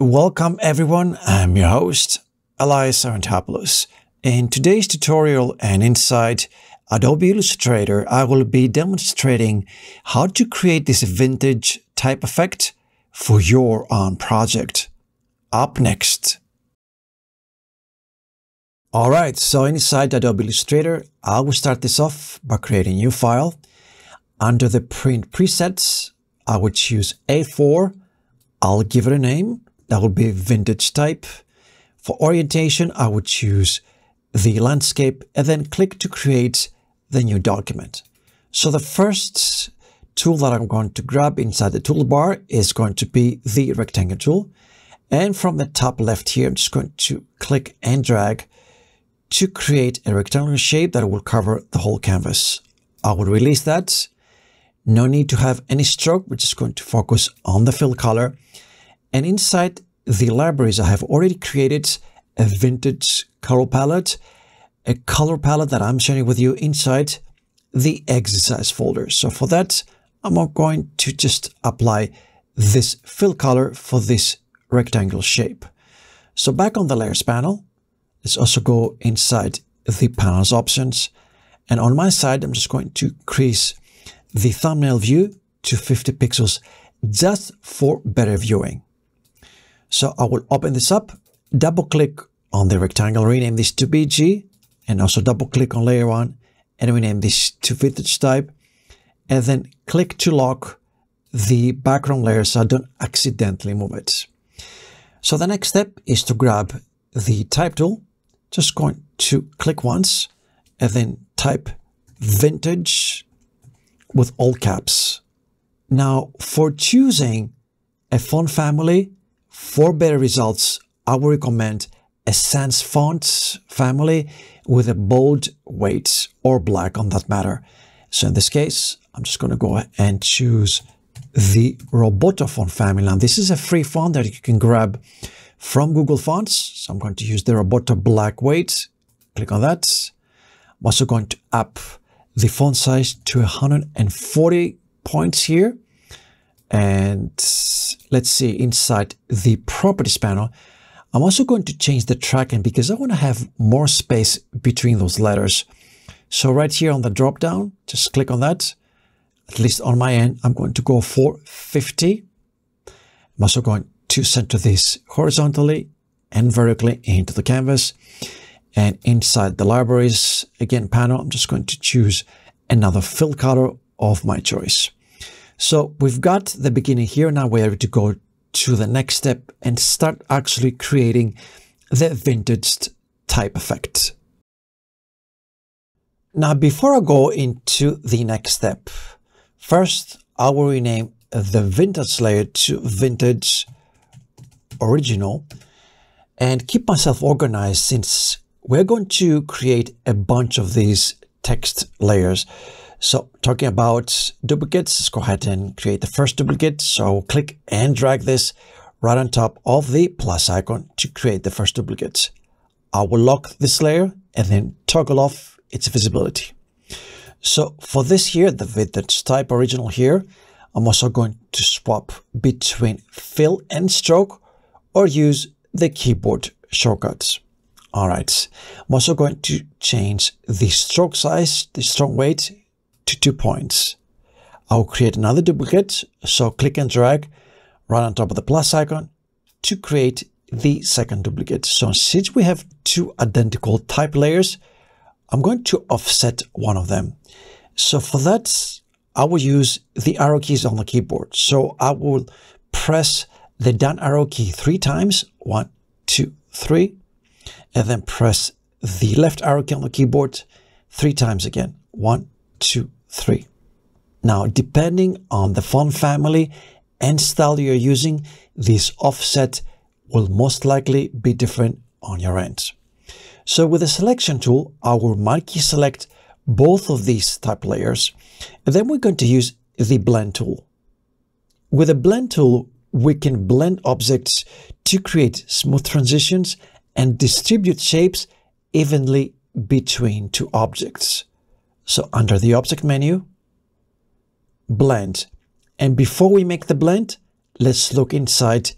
Welcome everyone, I'm your host, Elias Arantopoulos. In today's tutorial and inside Adobe Illustrator, I will be demonstrating how to create this vintage type effect for your own project. Up next. Alright, so inside Adobe Illustrator, I will start this off by creating a new file. Under the print presets, I will choose A4. I'll give it a name. That will be vintage type. For orientation, I would choose the landscape and then click to create the new document. So the first tool that I'm going to grab inside the toolbar is going to be the rectangle tool. And from the top left here, I'm just going to click and drag to create a rectangular shape that will cover the whole canvas. I will release that. No need to have any stroke. We're just going to focus on the fill color. And inside the libraries, I have already created a vintage color palette that I'm sharing with you inside the exercise folder. So for that, I'm going to just apply this fill color for this rectangle shape. So back on the layers panel, let's also go inside the panels options. And on my side, I'm just going to increase the thumbnail view to 50 pixels just for better viewing. So I will open this up, double click on the rectangle, rename this to BG, and also double click on layer 1 and rename this to vintage type, and then click to lock the background layer so I don't accidentally move it. So the next step is to grab the type tool, just going to click once and then type vintage with all caps. Now for choosing a font family, for better results, I would recommend a sans fonts family with a bold weight or black on that matter. So in this case, I'm just going to go and choose the Roboto font family. Now this is a free font that you can grab from Google Fonts. So I'm going to use the Roboto black weight. Click on that. I'm also going to up the font size to 140 points here. And let's see, inside the properties panel, I'm also going to change the tracking because I want to have more space between those letters. So right here on the drop down, just click on that. At least on my end, I'm going to go for 50. I'm also going to center this horizontally and vertically into the canvas. And inside the libraries, again, panel, I'm just going to choose another fill color of my choice. So we've got the beginning here. Now we're ready to go to the next step and start actually creating the vintage type effect. Now, before I go into the next step, first I will rename the vintage layer to vintage original and keep myself organized since we're going to create a bunch of these text layers. So talking about duplicates, let's go ahead and create the first duplicate. So I'll click and drag this right on top of the plus icon to create the first duplicate. I will lock this layer and then toggle off its visibility. So for this here, the vintage type original here, I'm also going to swap between fill and stroke or use the keyboard shortcuts. All right, I'm also going to change the stroke size, the stroke weight, to 2 points. I'll create another duplicate, so click and drag right on top of the plus icon to create the second duplicate. So since we have two identical type layers, I'm going to offset one of them. So for that, I will use the arrow keys on the keyboard. So I will press the down arrow key 3 times, 1, 2, 3, and then press the left arrow key on the keyboard 3 times again, 1, 2, 3. Now, depending on the font family and style you're using, this offset will most likely be different on your end. So with the selection tool, I will marquee select both of these type layers, and then we're going to use the blend tool. With the blend tool, we can blend objects to create smooth transitions and distribute shapes evenly between two objects. So under the object menu, blend. And before we make the blend, let's look inside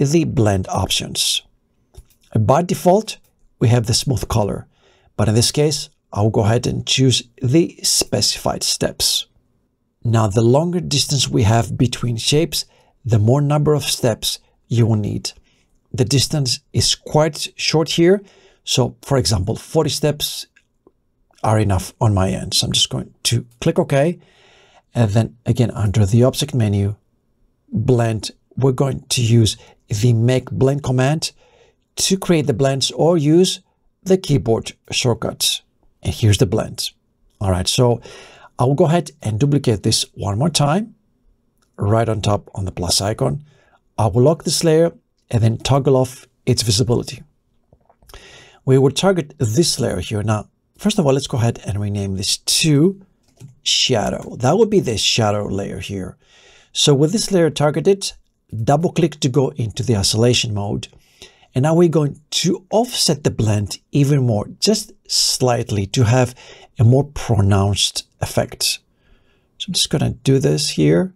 the blend options. By default, we have the smooth color, but in this case, I'll go ahead and choose the specified steps. Now, the longer distance we have between shapes, the more number of steps you will need. The distance is quite short here. So for example, 40 steps are enough on my end. So I'm just going to click OK. And then again, under the object menu, blend, we're going to use the make blend command to create the blends or use the keyboard shortcuts. And here's the blend. All right, so I will go ahead and duplicate this one more time, right on top on the plus icon. I will lock this layer and then toggle off its visibility. We will target this layer here. Now, first of all, let's go ahead and rename this to shadow. That would be the shadow layer here. So with this layer targeted, double click to go into the isolation mode. And now we're going to offset the blend even more, just slightly, to have a more pronounced effect. So I'm just going to do this here.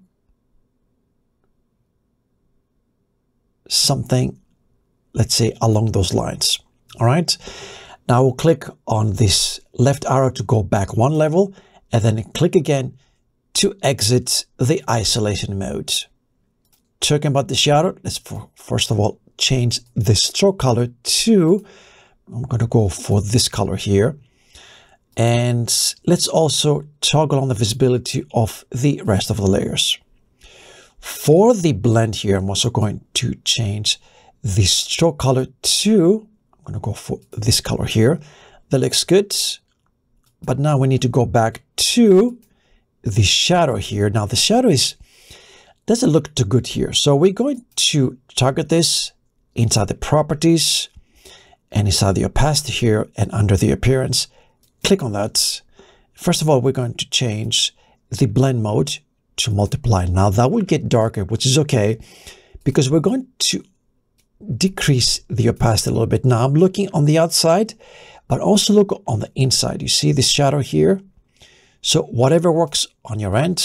Something, let's say, along those lines. All right. Now we'll click on this left arrow to go back one level, and then click again to exit the isolation mode. Talking about the shadow, let's first of all change the stroke color to, I'm going to go for this color here. And let's also toggle on the visibility of the rest of the layers. For the blend here, I'm also going to change the stroke color to, I'm going to go for this color here. That looks good. But now we need to go back to the shadow here. Now the shadow doesn't look too good here. So we're going to target this inside the properties and inside the opacity here and under the appearance. Click on that. First of all, we're going to change the blend mode to multiply. Now that will get darker, which is okay, because we're going to decrease the opacity a little bit. Now I'm looking on the outside, but also look on the inside. You see this shadow here? So whatever works on your end,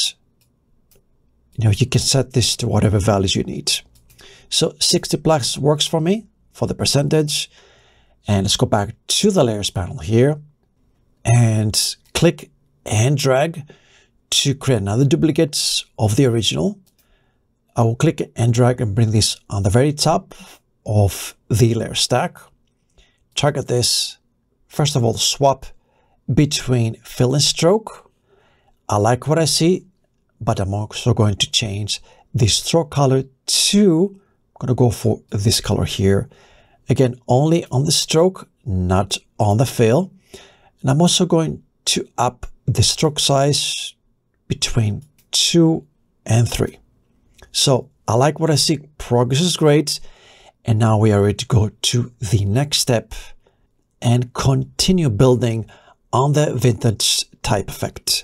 you can set this to whatever values you need. So 60 plus works for me for the percentage. And let's go back to the layers panel here and click and drag to create another duplicate of the original. I will click and drag and bring this on the very top of the layer stack. Target this. First of all, swap between fill and stroke. I like what I see, but I'm also going to change the stroke color to, I'm going to go for this color here. Again, only on the stroke, not on the fill. And I'm also going to up the stroke size between 2 and 3. So I like what I see. Progress is great. And now we are ready to go to the next step and continue building on the vintage type effect.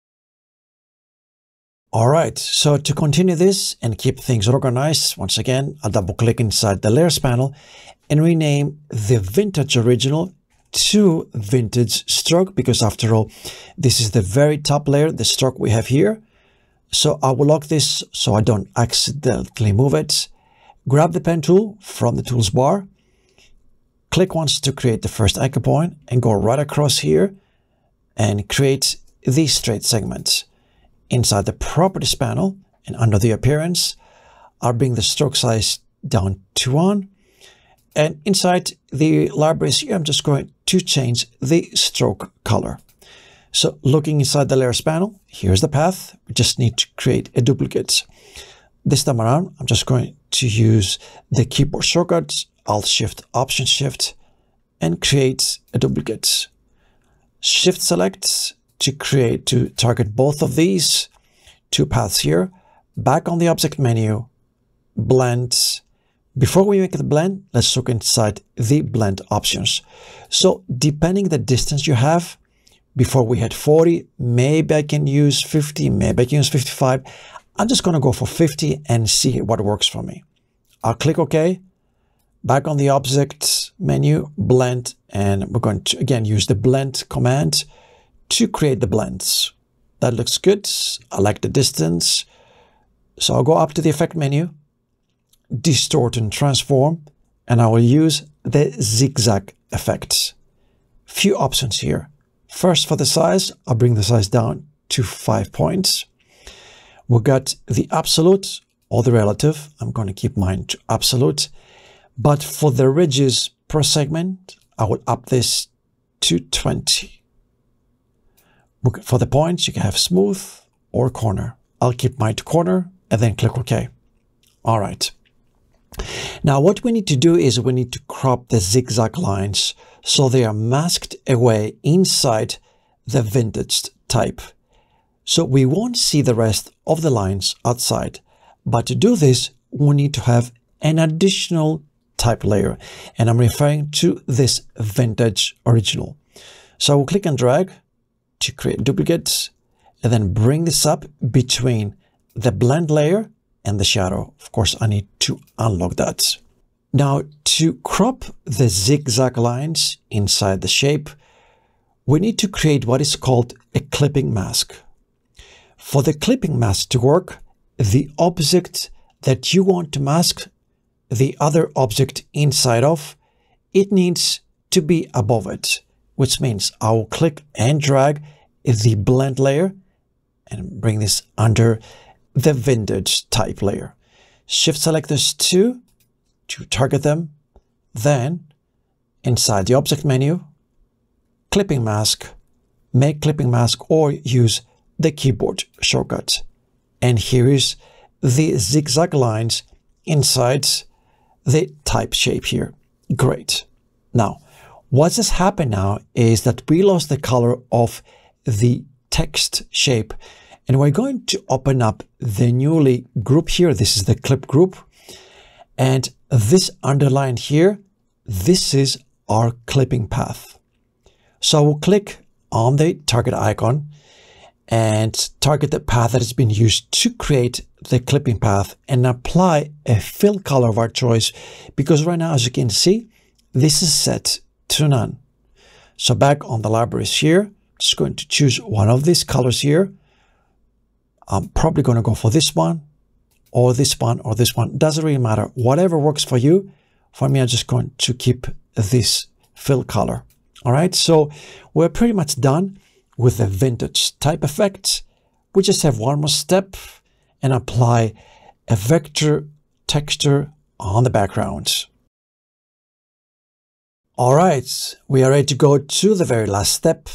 All right, so to continue this and keep things organized, once again, I'll double click inside the layers panel and rename the vintage original to vintage stroke, because after all, this is the very top layer, the stroke we have here. So I will lock this so I don't accidentally move it. Grab the pen tool from the tools bar, click once to create the first anchor point and go right across here and create the straight segments. Inside the properties panel and under the appearance, I'll bring the stroke size down to 1. And inside the libraries here, I'm just going to change the stroke color. So looking inside the layers panel, here's the path. We just need to create a duplicate. This time around, I'm just going to use the keyboard shortcuts, Alt-Shift, Option-Shift, and create a duplicate. Shift select to target both of these two paths here. Back on the object menu, blend. Before we make the blend, let's look inside the blend options. So depending the distance you have, before we had 40, maybe I can use 50, maybe I can use 55. I'm just going to go for 50 and see what works for me. I'll click OK. Back on the object menu, blend, and we're going to again use the blend command to create the blends. That looks good. I like the distance. So I'll go up to the effect menu distort and transform, and I will use the zigzag effects. Few options here. First, for the size, I'll bring the size down to 5 points. We've got the absolute or the relative. I'm going to keep mine to absolute. But for the ridges per segment, I will up this to 20. For the points, you can have smooth or corner. I'll keep mine to corner and then click OK. All right. Now what we need to do is we need to crop the zigzag lines so they are masked away inside the vintage type. So we won't see the rest of the lines outside. But to do this, we need to have an additional type layer. And I'm referring to this vintage original. So I will click and drag to create duplicates and then bring this up between the blend layer and the shadow. Of course, I need to unlock that. Now, to crop the zigzag lines inside the shape, we need to create what is called a clipping mask. For the clipping mask to work, the object that you want to mask the other object inside of, it needs to be above it, which means I will click and drag the blend layer and bring this under the vintage type layer. Shift select these two to target them. Then inside the object menu, clipping mask, make clipping mask or use the keyboard shortcut. And here is the zigzag lines inside the type shape here. Great. Now, what has happened now is that we lost the color of the text shape. And we're going to open up the newly group here. This is the clip group. And this underline here, this is our clipping path. So we'll click on the target icon and target the path that has been used to create the clipping path and apply a fill color of our choice, because right now, as you can see, this is set to none. So back on the libraries here, I'm just going to choose one of these colors here. I'm probably going to go for this one or this one or this one. Doesn't really matter. Whatever works for you. For me, I'm just going to keep this fill color. All right. So we're pretty much done with the vintage type effects. We just have one more step and apply a vector texture on the background. All right. We are ready to go to the very last step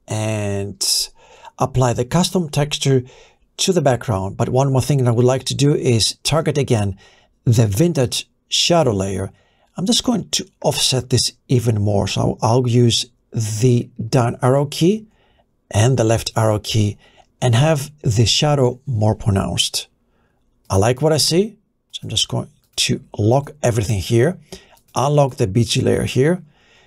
and apply the custom texture to the background. But one more thing that I would like to do is target again the vintage shadow layer. I'm just going to offset this even more. So I'll use the down arrow key and the left arrow key and have the shadow more pronounced. I like what I see. So I'm just going to lock everything here. Unlock the BG layer here.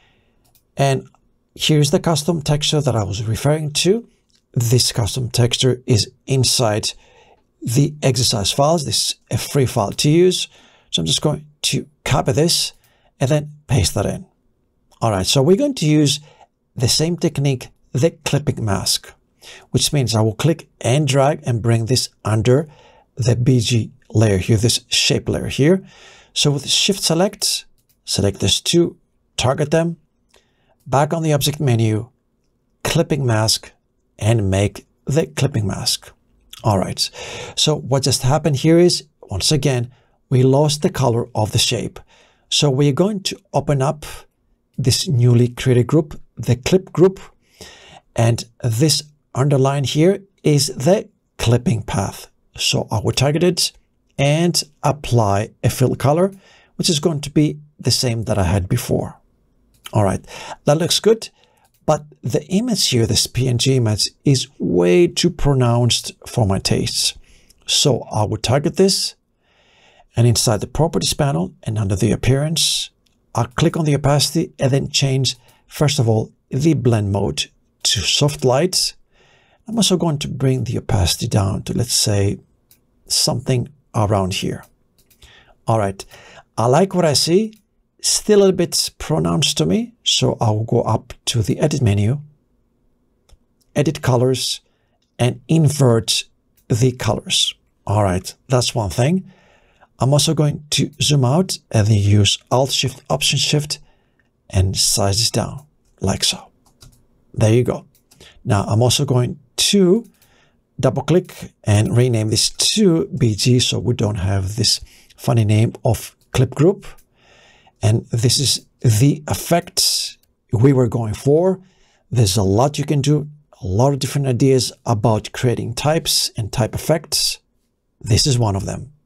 And here's the custom texture that I was referring to. This custom texture is inside the exercise files. This is a free file to use. So I'm just going to copy this and then paste that in. All right, so we're going to use the same technique, the clipping mask, which means I will click and drag and bring this under the BG layer here, this shape layer here. So with Shift select these two, target them, back on the object menu, clipping mask, and make the clipping mask. All right, so what just happened here is, once again, we lost the color of the shape. So we're going to open up this newly created group, the clip group, and this underline here is the clipping path. So I will target it and apply a fill color, which is going to be the same that I had before. All right, that looks good. But the image here, this PNG image, is way too pronounced for my tastes. So I will target this, and inside the properties panel and under the appearance, I'll click on the opacity and then change, first of all, the blend mode to soft light. I'm also going to bring the opacity down to, let's say, something around here. All right, I like what I see. Still a bit pronounced to me, so I'll go up to the edit menu, edit colors, and invert the colors. All right, that's one thing. I'm also going to zoom out and then use Alt-Shift, Option-Shift and size this down like so. There you go. Now I'm also going to double click and rename this to BG so we don't have this funny name of clip group. And this is the effects we were going for. There's a lot you can do, a lot of different ideas about creating types and type effects. This is one of them.